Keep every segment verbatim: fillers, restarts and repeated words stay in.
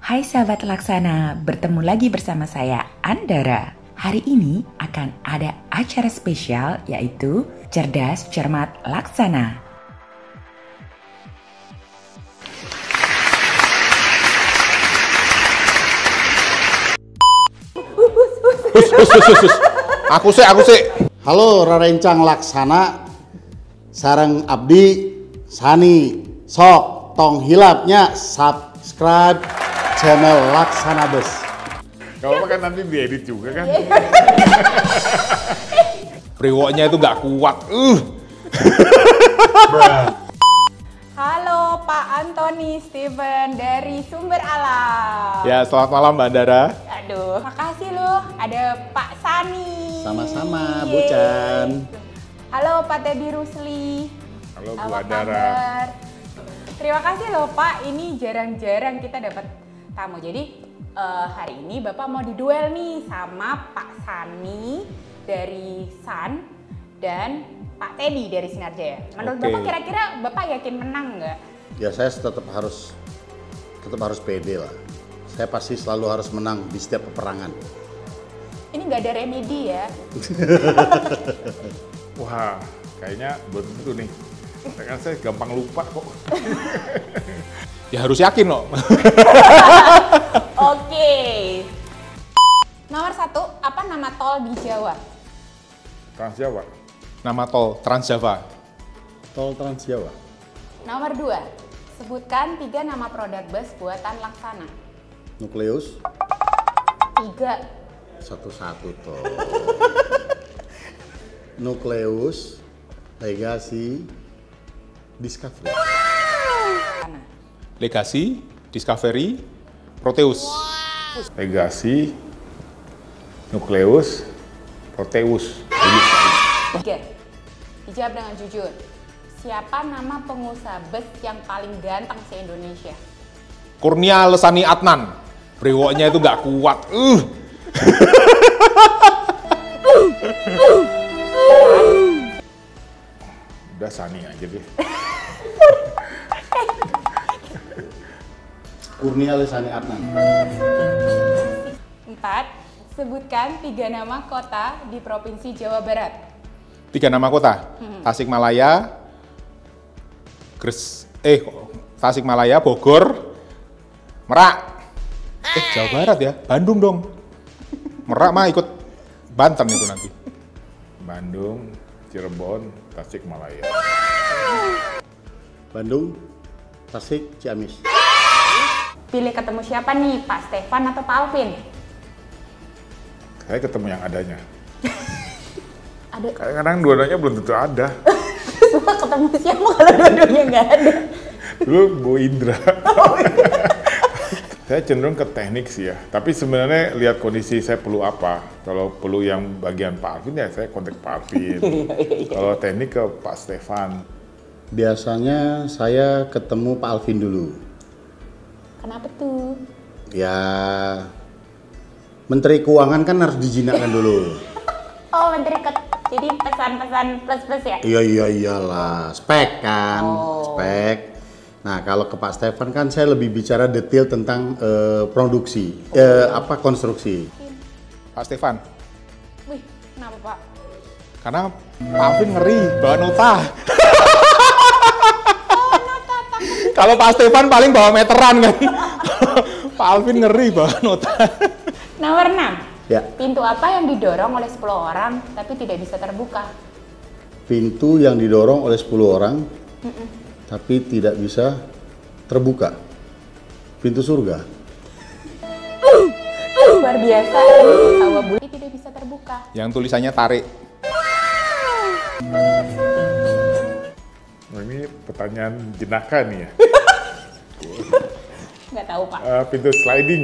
Hai sahabat Laksana, bertemu lagi bersama saya Andara. Hari ini akan ada acara spesial yaitu Cerdas Cermat Laksana. Hus, hus, hus, hus. Aku sih, aku sih. Halo Rarencang Laksana, sareng abdi Sani sok tong hilapnya subscribe channel Laksana Bes. Kalau kan nanti diedit juga kan. Brewoknya itu nggak kuat. Uh. Halo Pak Antoni Steven dari Sumber Alam. Ya, selamat malam Mbak Andara. Aduh, makasih loh. Ada Pak Sani. Sama-sama, Bu Chan. Halo Pak Teddy Rusli. Halo Bu Apa Andara. kabar? Terima kasih loh Pak. Ini jarang-jarang kita dapat tamu. Jadi uh, hari ini Bapak mau diduel nih sama Pak Sani dari Sun dan Pak Teddy dari Sinarjaya. Menurut Oke. Bapak kira-kira Bapak yakin menang nggak? Ya saya tetap harus tetap harus pede lah. Saya pasti selalu harus menang di setiap peperangan. Ini nggak ada remedi ya? Wah, kayaknya belum tentu nih. Karena saya gampang lupa kok. Ya harus yakin loh. Oke. Nomor satu, apa nama tol di Jawa? Trans Jawa. Nama tol Trans Java. Tol Trans Jawa. Nomor dua, sebutkan tiga nama produk bus buatan Laksana. Nukleus Tiga. satu-satu toh. Nukleus, Legasi, Discovery. Laksana. Legasi, Discovery, Proteus. Legasi, Nukleus, Proteus. Tiga. Dijawab dengan jujur. Siapa nama pengusaha bus yang paling ganteng se-Indonesia? Kurnia Lesani Adnan. Brewoknya itu nggak kuat. Uh. Udah Sani aja deh. Kurnia Lesani Adnan. Empat. Sebutkan tiga nama kota di Provinsi Jawa Barat. Tiga nama kota. Tasikmalaya, Gres, eh Tasikmalaya, Bogor, Merak. Eh Jawa Barat ya, Bandung dong. Merak mah ikut Banten itu nanti. Bandung, Cirebon, Tasikmalaya. Bandung, Tasik, Ciamis. Pilih ketemu siapa nih, Pak Stefan atau Pak Alvin? Saya ketemu yang adanya. Ada. Kadang-kadang dua-duanya belum tentu ada. Suka ketemu siapa kalau dua-duanya nggak ada? Dulu Bu Indra. Saya cenderung ke teknik sih ya. Tapi sebenarnya lihat kondisi saya perlu apa. Kalau perlu yang bagian Pak Alvin ya saya kontak Pak Alvin. Kalau teknik ke Pak Stefan. Biasanya saya ketemu Pak Alvin dulu. Kenapa tuh? Ya, Menteri Keuangan kan harus dijinakkan dulu. Oh, menteri ke... Jadi pesan-pesan plus-plus ya? Iya iya iyalah, spek kan, Oh. spek. Nah kalau ke Pak Stefan kan saya lebih bicara detail tentang eh, produksi, eh, apa konstruksi. Pak Stefan. Wih, kenapa Pak? Karena Pak Alvin ngeri bawa nota. Kalau Pak Stefan paling bawa meteran kan. Pak Alvin ngeri bawa nota. Nomor enam. Ya, Pintu apa yang didorong oleh sepuluh orang tapi tidak bisa terbuka? pintu yang didorong oleh sepuluh orang, tapi tidak bisa terbuka. Pintu surga. Luar biasa, hawa buli tidak bisa terbuka. Yang tulisannya tarik. Nah, ini pertanyaan jenaka nih ya. Nggak tahu Pak. Eh, pintu sliding.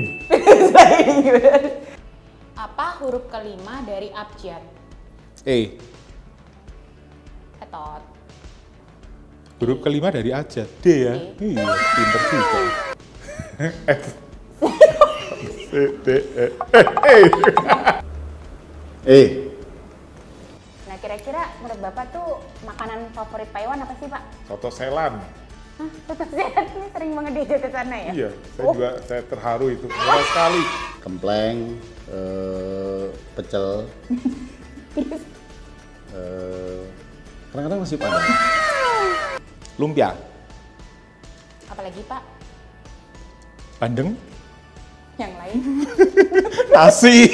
Apa huruf kelima dari abjad? Eh, Etot. huruf kelima dari aja. D ya. D. Iya, pinter juga. E, D, E, E. Eh, Nah kira-kira menurut Bapak tuh makanan favorit Pak Iwan apa sih Pak? Soto Selan. Hah, tetap sehat nih, sering banget diajak ke sana ya? Iya, saya Oh. juga saya terharu itu. Murah sekali. Kempleng, eh, pecel, eh, kadang-kadang nasi padang. Lumpia, Apalagi Pak? bandeng, Yang lain? nasi.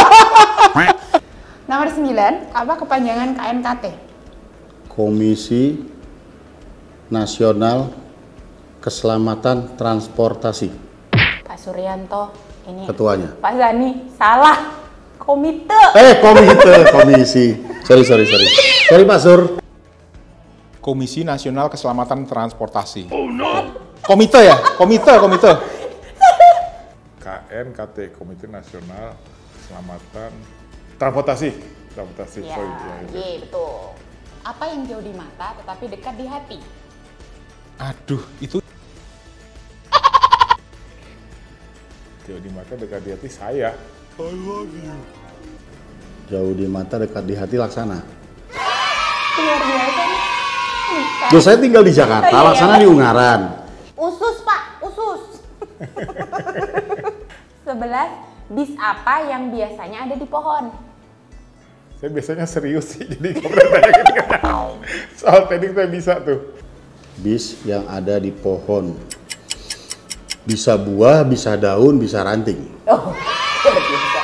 Nomor sembilan, apa kepanjangan K N K T? Komisi Nasional Keselamatan Transportasi. Pak Suryanto, ini Ketuanya. Pak Zani, salah. Komite. Eh, komite, komisi. Sorry, sorry, sorry. Sorry Pak Sur. Komisi Nasional Keselamatan Transportasi. Oh no. Komite ya? Komite, komite. K N K T, Komite Nasional Keselamatan Transportasi. Transportasi, Ya, sorry. Ya, itu. iya betul. Apa yang jauh di mata tetapi dekat di hati? Aduh, itu Jauh di mata dekat di hati saya. Jauh di mata, dekat di hati Laksana. Luar biasa nih. Nikah. Loh, saya tinggal di Jakarta, Oh, iya, Laksana iya. di Ungaran. Usus Pak, usus. Sebelas, bis apa yang biasanya ada di pohon? Saya biasanya serius sih, jadi kalau tanya gitu. Soal teknik saya bisa tuh. Bis yang ada di pohon. Bisa buah, bisa daun, bisa ranting. Oh, luar biasa.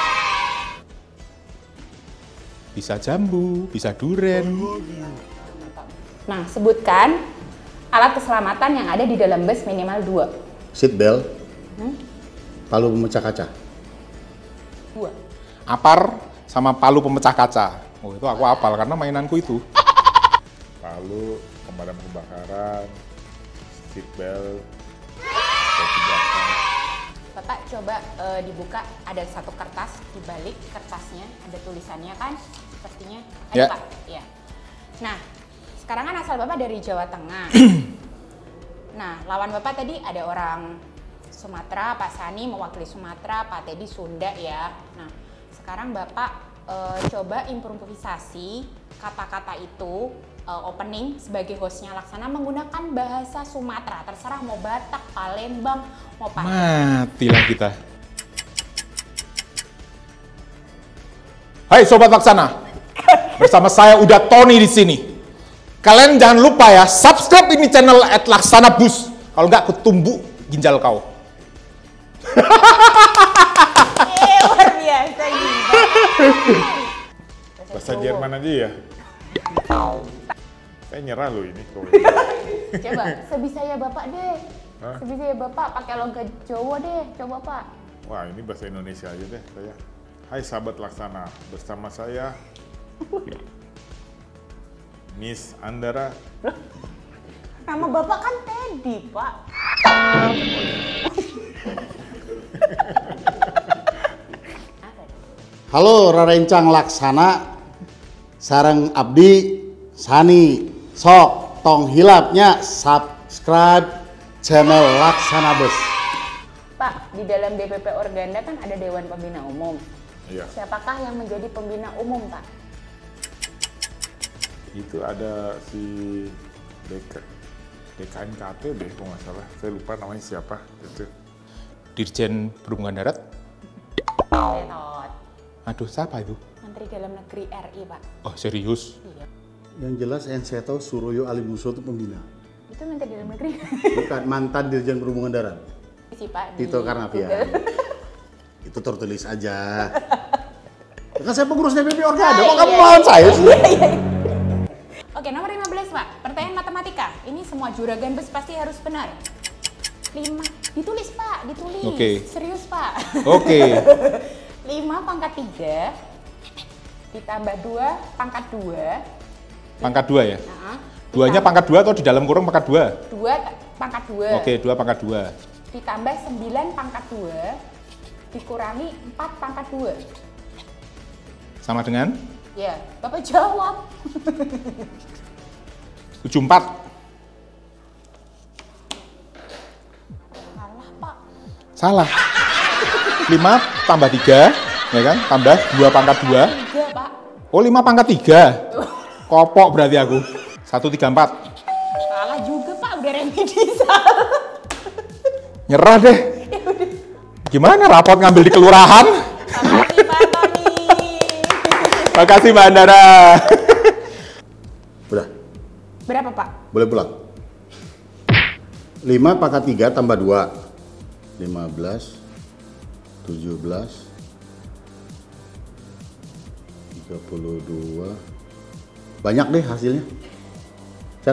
bisa jambu, bisa duren. Nah, sebutkan alat keselamatan yang ada di dalam bus minimal dua. Seat belt, palu pemecah kaca. Dua. Apar sama palu pemecah kaca. Oh, itu aku hafal karena mainanku itu. Palu, pemadam kebakaran, seatbelt, topi belakang. Bapak coba eh, dibuka, ada satu kertas, di balik kertasnya ada tulisannya kan, sepertinya ada Ya. Pak. Ya. Nah, sekarang kan asal Bapak dari Jawa Tengah. Nah, lawan Bapak tadi ada orang Sumatera, Pak Sani mewakili Sumatera, Pak Teddy Sunda ya. Nah, sekarang Bapak eh, coba improvisasi kata-kata itu, eh, opening sebagai hostnya Laksana menggunakan bahasa Sumatera, terserah mau Batak, Palembang, mau Padang. Matilah kita. Hai Sobat Laksana, bersama saya udah Tony di sini. Kalian jangan lupa ya, subscribe ini channel at Laksana Bus. Kalau nggak, aku tumbuk ginjal kau. Eh, luar biasa gila. Bahasa Jerman aja ya. Saya nyerah loh ini. Coba, sebisa ya Bapak deh. Hah? Sebisa ya Bapak pakai logat Jawa deh. Coba Pak. Wah, ini bahasa Indonesia aja deh saya. Hai sahabat Laksana, bersama saya Miss Andara. Nama Bapak kan Teddy, Pak. Halo Rarencang Laksana, sareng Abdi, Sani, sok tong hilapnya subscribe channel Laksana Bus. Pak, di dalam D P P Organda kan ada Dewan Pembina Umum. Iya, Siapakah yang menjadi pembina umum, Pak? itu ada si D K, D K N K T deh, kalau nggak salah. Saya lupa namanya siapa. Itu. Dirjen Perhubungan Darat. Tetot. Aduh, siapa itu? Menteri Dalam Negeri R I, Pak. Oh, serius? Iya. Yang jelas yang saya tahu Suroyo Alimuso itu pembina. Itu Menteri Dalam Negeri. Bukan, mantan Dirjen Perhubungan Darat. Si Pak. di Tito Karnavian. Google. Itu tertulis aja. Kan saya pengurus D P P Organda, Ah, kok kamu iya, melawan iya. saya sih? Oke, nomor lima belas, Pak. Pertanyaan matematika. Ini semua juragan bus pasti harus benar. lima. Ditulis, Pak. Ditulis. Oke. Serius, Pak. Oke. lima pangkat tiga ditambah dua pangkat dua. Pangkat dua ya? Nah, Duanya pangkat dua atau di dalam kurung pangkat dua? dua pangkat dua. Oke, dua pangkat dua. Ditambah sembilan pangkat dua dikurangi empat pangkat dua. Sama dengan Ya, Bapak jawab. tujuh puluh empat. Salah, Pak. Salah. lima tambah tiga, ya kan? Tambah dua pangkat dua. Tiga, Pak. Oh, lima pangkat tiga. Kopok berarti aku. seratus tiga puluh empat. Salah juga, Pak. Udah kami disal. Nyerah deh. Gimana rapot ngambil di kelurahan? Makasih Pak Tony. Makasih Mbak Andara. Udah, Berapa Pak? boleh pulang. lima pangkat tiga tambah dua. lima belas, tujuh belas, tiga puluh dua. Banyak deh hasilnya. Chan.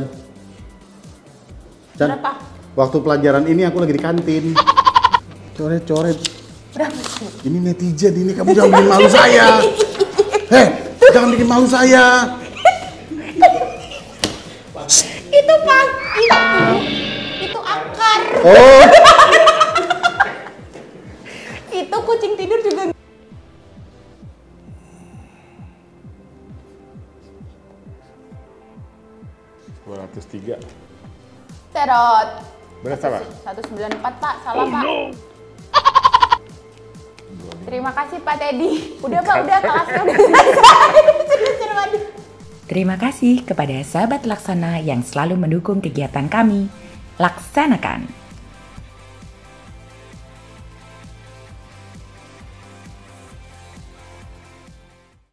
Chan. Berapa? Waktu pelajaran ini aku lagi di kantin. Coret-coret. Berapa sih? Ini netizen, ini kamu jangan bikin malu saya. Heh, jangan bikin malu saya. Itu Pak, itu, itu akar. Oh. Itu kucing tidur juga. dua ratus tiga. Terot. Benar salah? seratus sembilan puluh empat Pak, salah Pak. Terima kasih Pak Teddy. Udah Pak, udah kelasnya udah selesai. Terima kasih kepada sahabat Laksana yang selalu mendukung kegiatan kami. Laksanakan!